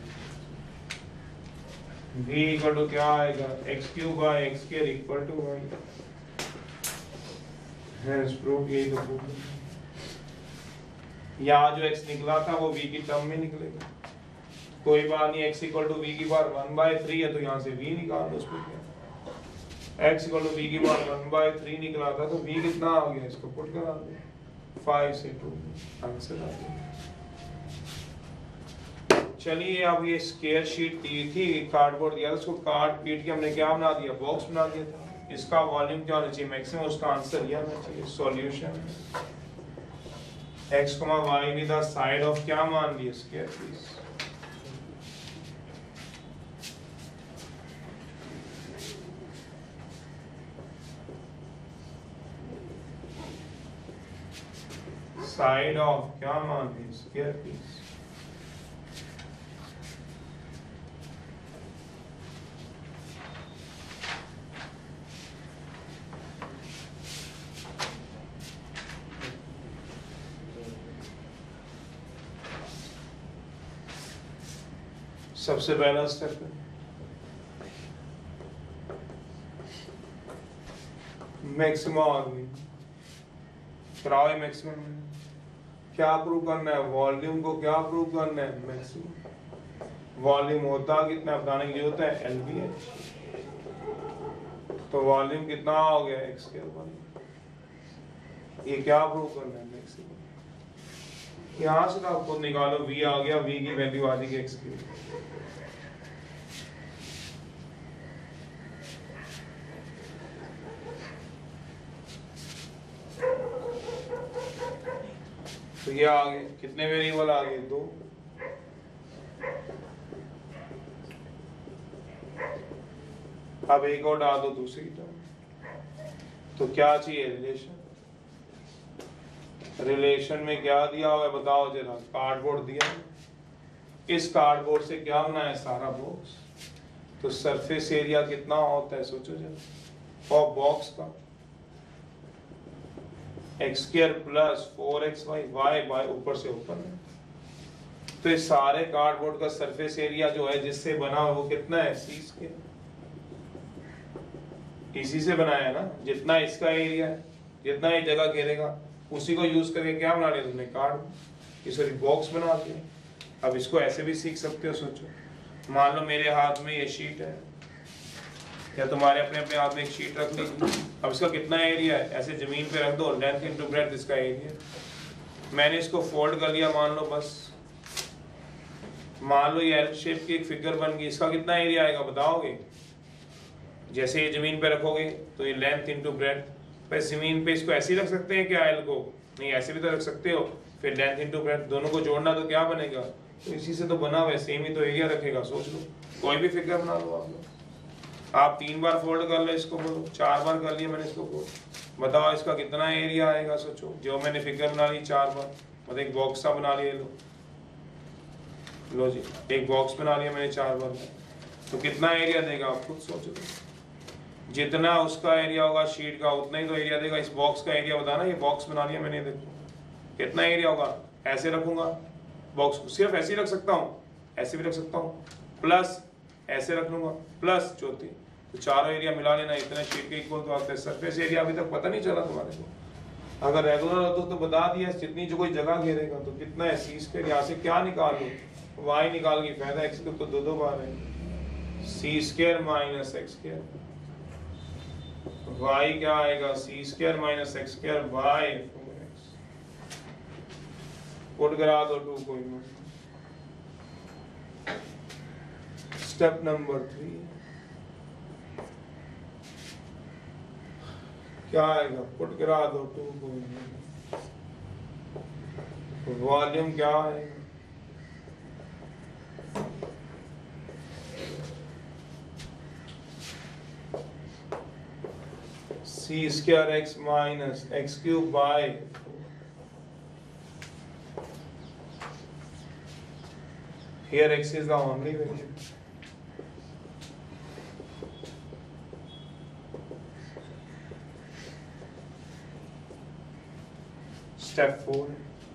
v इक्वल टू क्या आएगा, x cube by x square equal to y। Hence proof, यही तो प्रूफ है। यहाँ जो x निकला था वो v की टर्म में निकलेगा, कोई बात नहीं। x इक्वल टू v की पावर 1/3 है तो यहाँ से v निकाल दो, उसको क्या, x इक्वल टू v की पावर 1/3 निकला था तो v कितना आ गया, इसको पुट करा दो, 5 से 2, आंसर आ गया। चलिए अब ये स्क्वायर शीट दी थी, कार्डबोर्ड दिया था, उसको काट पीट के हमने क्या बना दिया, बॉक्स बना दिया था। इसका वॉल्यूम क्या होना चाहिए, मैक्सिमम, उसका आंसर ये आना चाहिए। Solution x, y with the side of क्या मान लिया, स्क्वायर पीस। साइड ऑफ क्या मान लिया, स्क्वायर पीस। सबसे पहला स्टेप है मैक्सिमम और मिनिमम, कराओ मैक्सिमम। क्या प्रूव करना है, वॉल्यूम को क्या प्रूव करना है, मैक्सिमम। वॉल्यूम होता कितना बताने की जरूरत है, LVH। तो वॉल्यूम कितना हो गया, x के ऊपर। ये क्या प्रूव करना है, मैक्सिमम। यहाँ से आप खुद निकालो, v आ गया, v की वैल्यू आ जाएगी x की। तो ये आ गए, कितने वेरिएबल आ गए, 2। अब एक और डाल दो दूसरी टर्म। तो क्या चाहिए, रिलेशन। रिलेशन में क्या दिया हुआ है बताओ जरा, कार्डबोर्ड दिया है। इस कार्डबोर्ड से क्या बना है, सारा बॉक्स। तो सरफेस एरिया कितना होता है सोचो जरा, और बॉक्स का x square plus 4xy, y by ऊपर से ऊपर है। तो इस सारे कार्डबोर्ड का सरफेस एरिया जो है जिससे बना है वो कितना है, c स्क्वायर। इसी से बनाया है ना, जितना इसका एरिया है, जितना ये जगह घेरेगा, उसी को यूज करके क्या बना लिया तुमने, कार्ड, सॉरी बॉक्स बना दिया। अब इसको ऐसे भी सीख सकते हो, सोचो मान लो मेरे हाथ में ये शीट है, या तुम्हारे अपने अपने हाथ में एक शीट रख ली। अब इसका कितना एरिया है, ऐसे जमीन पे रख दो, लेंथ इनटू ब्रेड्थ इसका एरिया। मैंने इसको फोल्ड कर लिया मान लो, बस मान लो ये एल शेप की एक फिगर बन गई, इसका कितना एरिया आएगा बताओगे। जैसे ये जमीन पे रखोगे तो ये लेंथ इनटू ब्रेड्थ, पर जमीन पे इसको ऐसे ही रख सकते हैं क्या, एल को, नहीं ऐसे भी तो रख सकते हो। फिर लेंथ इनटू ब्रेड्थ दोनों को जोड़ना तो क्या बनेगा, तो इसी से तो बना हुआ है, सेम ही तो एरिया रखेगा। सोच लो, कोई भी फिगर बना लो आप लोग। आप 3 बार फोल्ड कर लो इसको, बोलो 4 बार कर लिया मैंने इसको फोल्ड, बताओ इसका कितना एरिया आएगा। सोचो, जो मैंने फिगर बना ली 4 बार, मतलब एक बॉक्स सा बना लिया, लो जी एक बॉक्स बना लिया मैंने 4 बार, तो कितना एरिया देगा आप खुद सोचो। जितना उसका एरिया होगा शीट का उतना ही तो एरिया देगा। इस बॉक्स का एरिया बताना, ये बॉक्स बना लिया मैंने, देखो कितना एरिया होगा। ऐसे रखूंगा बॉक्स को, सिर्फ ऐसे ही रख सकता हूँ, ऐसे भी रख सकता हूँ, प्लस ऐसे रख लूंगा, प्लस चौथी, तो चारों एरिया मिला लेना, इतना शीट के इक्वल तो आता है। सरफेस एरिया अभी तक पता नहीं चला तुम्हारे को, अगर रेगुलर होता तो बता दिया, जितनी जो कोई जगह घेरेगा तो कितना है सी स्क्वायर, यहाँ से क्या निकाल लो, वाई निकाल के फायदा, एक्स को तो दो बार है, c square minus x square, y क्या आएगा, c square minus x square y 4x, put करा दो 2 को। स्टेप नंबर 3 क्या आएगा, पुट करा दो 2 को, वॉल्यूम क्या आएगा, c square x minus x cube by, here x is the only variable. Step 4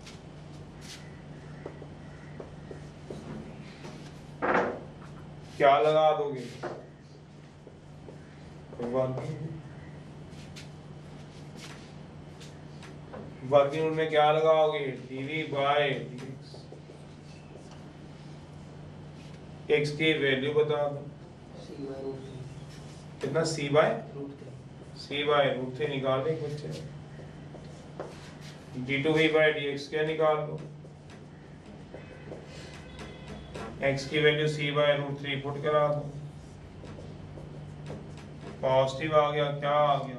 क्या लगा दोगे, वर्किंग में क्या लगाओगे, dv बाय dx, x की वैल्यू बता दो, कितना c बाय रूट 3 निकाल दे बच्चे, d2v बाय dx क्या निकाल दो, x की value c by root 3 put करा दो, पॉजिटिव आ गया, क्या आ गया,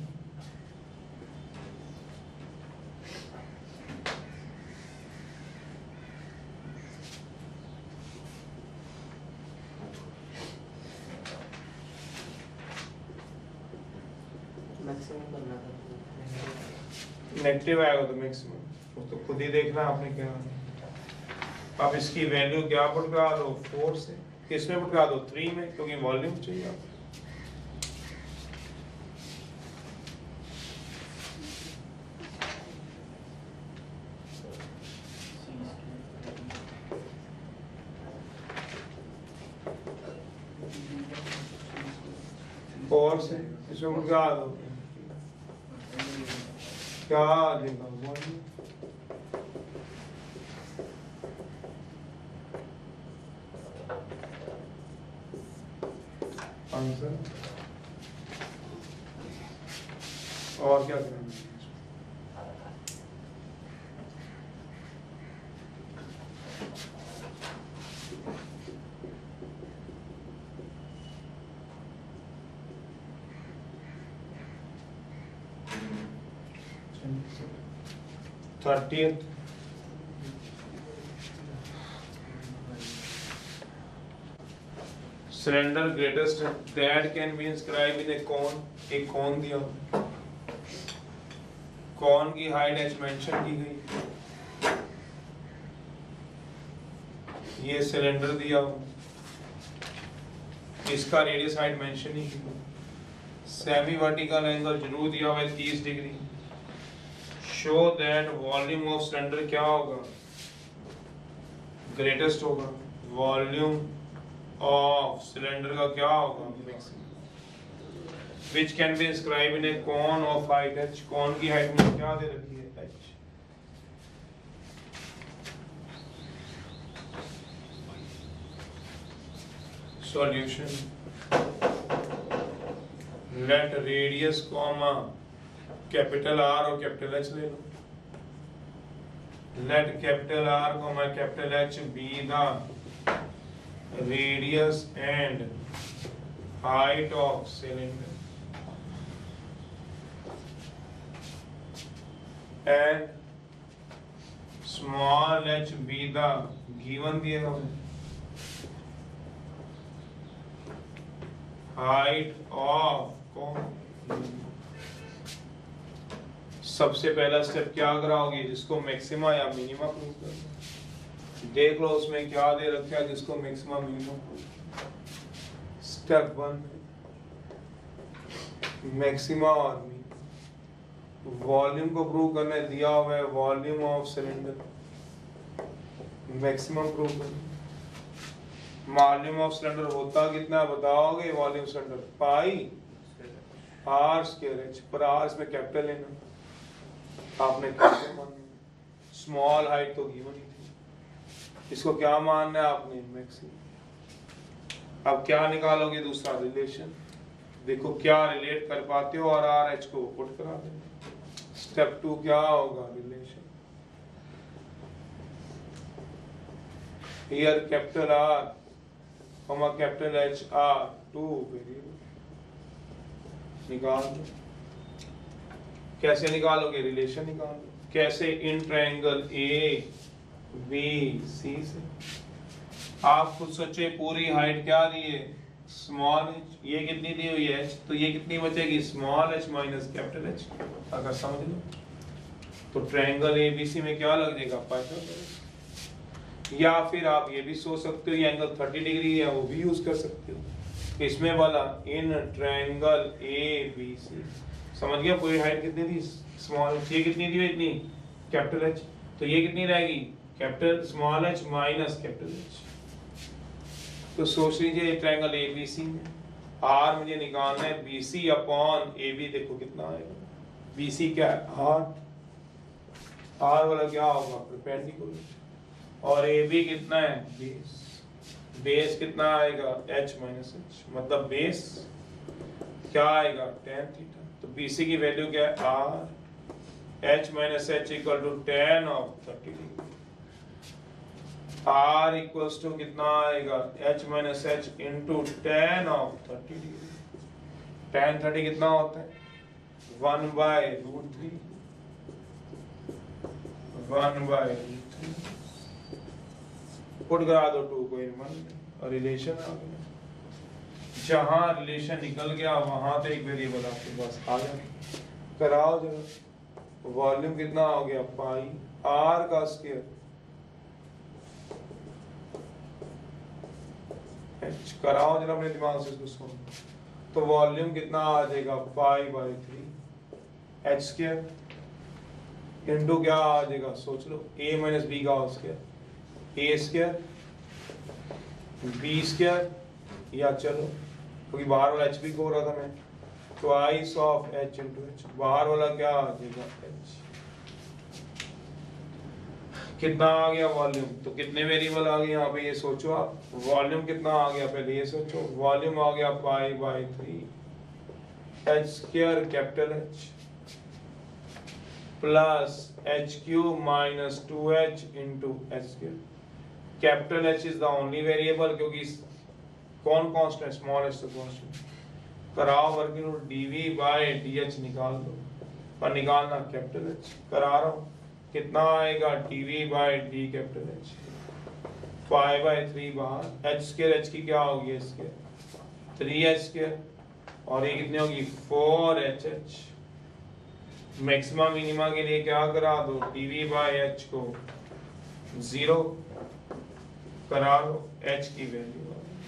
नेगेटिव आएगा तो मैक्सिमम, तो खुद ही देखना आपने क्या। अब इसकी वैल्यू क्या पुट करा दो, 4 से, किसमें पुट करा दो, 3 में, क्योंकि वॉल्यूम चाहिए आपको। और से इसमें पुट करा दो, क्या आ जाएगा, वॉल्यूम, आंसर। और क्या करना है, thirtieth cylinder greatest that can be inscribe in a cone, एक कॉन दिया, कॉन की हाइट एच मेंशन की गई, ये सिलेंडर दिया, इसका रेडियस हाइट मेंशन ही की, सेमी वर्टिकल एंगल जरूर दिया हुआ है 30 degree, show that volume of cylinder क्या होगा, ग्रेटेस्ट होगा, वॉल्यूम ऑफ सिलेंडर का क्या होगा, maximum, which can be inscribe in a cone of height h, cone की हाइट में क्या दे रखी है, h। Solution, let radius comma capital R और कैपिटल H ले लो, let capital R comma capital H be the radius and height of cylinder, and small h be the given दिया हुआ height of cone। सबसे पहला स्टेप क्या कराओगे, जिसको मैक्सिमा या मिनिमा प्रूव करना, देख लो उसमें क्या दे रखा है जिसको maxima minima prove. Step 1 maxima और मिनिमा, वॉल्यूम को प्रूव करना है, दिया हुआ है volume of cylinder, maximum prove करना। वॉल्यूम ऑफ सिलेंडर होता कितना बताओगे, volume cylinder pi r square h, पर r इसमें कैपिटल लेना, आपने कैसे मानना, स्मॉल हाइट तो गिवन ही थी, इसको क्या मानना है आपने, मैक्सिमम। अब क्या निकालोगे, दूसरा रिलेशन, देखो क्या रिलेट कर पाते हो और आर एच को पुट करा देना। स्टेप 2 क्या होगा, relation. Here capital R comma capital H R two variable, निकाल दो। कैसे निकालोगे, रिलेशन निकाल दो। कैसे, in triangle A B C से। आप खुद सोचे, पूरी हाइट क्या दी है, स्मॉल एच, ये कितनी दी हुई है एच, तो ये कितनी बचेगी, small h minus capital H. अगर समझ लो तो ट्रायंगल एबीसी में क्या लग जाएगा, पाइथागोरस। या फिर आप ये भी सोच सकते हो, ये एंगल 30 डिग्री है, वो भी यूज कर सकते हो। इसमें वाला इन ट्रायंगल एबीसी, समझ गया, पूरी हाइट कितनी थी, स्मॉल एच, ये कितनी थी, इतनी, कैपिटल एच, तो ये कितनी रहेगी, capital small h minus capital H. तो सोच लीजिए ट्रायंगल एबीसी में आर मुझे निकालना है, बीसी अपॉन एबी, देखो कितना आएगा, बीसी क्या है 8, आर वाला क्या होगा, परपेंडिकुलर, और एबी कितना है, बेस, बेस कितना आएगा, एच माइनस एच, मतलब बेस क्या आएगा, tan थीटा। तो बीसी की वैल्यू क्या है, R, h minus h equal to tan of 30 degree. R equals to कितना आएगा, h minus h into tan of 30 degree. tan 30 कितना होता है, 1/√3, 1/√3। पुट करा दो 2 को इन 1 और रिलेशन आ गया। जहां रिलेशन निकल गया वहां तो एक वेरिएबल आपके पास आ गया। कराओ जरा, वॉल्यूम कितना हो गया, पाई r का स्क्वायर h, कराओ जरा अपने दिमाग से इसको सुनो। तो वॉल्यूम कितना आ जाएगा, पाई/3 h स्क्वायर इंटू क्या आ जाएगा, सोच लो, a माइनस बी का whole square, a square b square, या चलो क्योंकि बाहर वाला h भी को रहा था मैं, twice of h into h, बाहर वाला क्या आ जाएगा, h। कितना आ गया वॉल्यूम, तो कितने वेरिएबल आ गए यहाँ पे, ये सोचो आप, वॉल्यूम कितना आ गया, पहले ये सोचो, वॉल्यूम आ गया पाई/3 h square capital H plus h cube minus 2h into h square. Capital H is the only variable, क्योंकि कौन कांस्टेंट, स्मॉल h तो कांस्टेंट। कराओ वर्किंग रूट dv/dh निकाल दो, पर निकालना कैपिटल H, करा रहा हूँ, कितना आएगा, dv/d कैपिटल H, पाई/3 बाहर, h स्क्वायर, h की क्या होगी, स्क्वायर 3h स्क्वायर, और ये कितनी होगी, 4hh। मैक्सिमा मिनिमा के लिए क्या करा दो, dv/h को 0 करा लो, h की वैल्यू,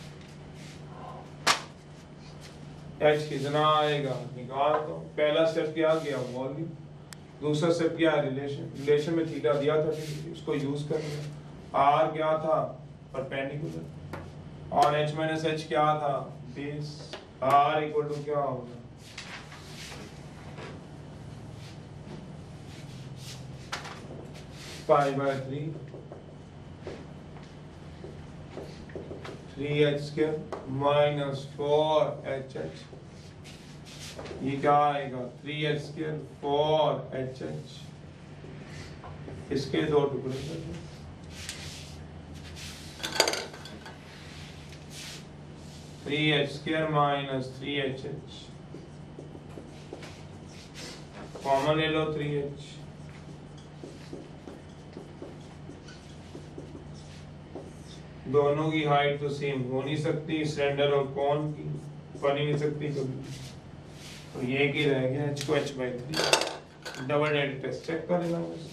h कितना आएगा, निकाल दो। पहला स्टेप क्या गया, वॉल्यूम, दूसरा स्टेप क्या है, रिलेशन। रिलेशन में थीटा दिया था, उसको यूज कर लिया। r क्या था, परपेंडिकुलर, और h माइनस h क्या था, बेस। r इक्वल टू क्या होगा, पाई/3 3h स्क्वायर माइनस 4hh, ये क्या आएगा, 3h स्क्वायर 4hh, इसके 2 टुकड़े कर दो, 3h square minus 3hh, common ले लो 3h, दोनों की हाइट तो सेम हो नहीं सकती, सिलेंडर और कोन की बन ही नहीं सकती कभी, तो ये की रह गया, h को h/3। Double derivative test check कर लेना बस।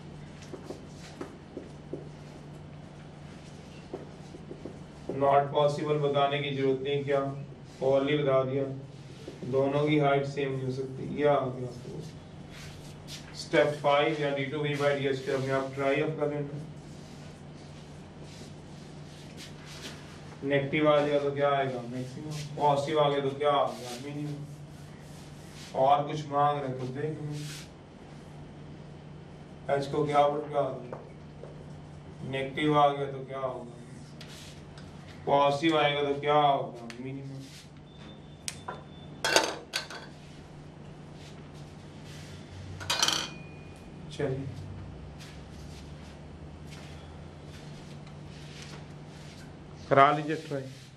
नॉट पॉसिबल बताने की जरूरत नहीं, क्या ऑलरेडी बता दिया, दोनों की हाइट सेम नहीं हो सकती। ये आ गया स्टेप 5 या d2v/dh के अपने आप ट्राई अप कर लेना। नेगेटिव आ जाएगा तो क्या आएगा, मैक्सिमम, पॉजिटिव आ गया तो क्या आ गया, मिनिमम, और कुछ मांग रहे तो देख लो। एच को क्या पर क्या होगा, नेगेटिव आ गया तो क्या होगा, पॉजिटिव आएगा तो क्या होगा, मिनिमम। चलिए करा लीजिए ट्राई।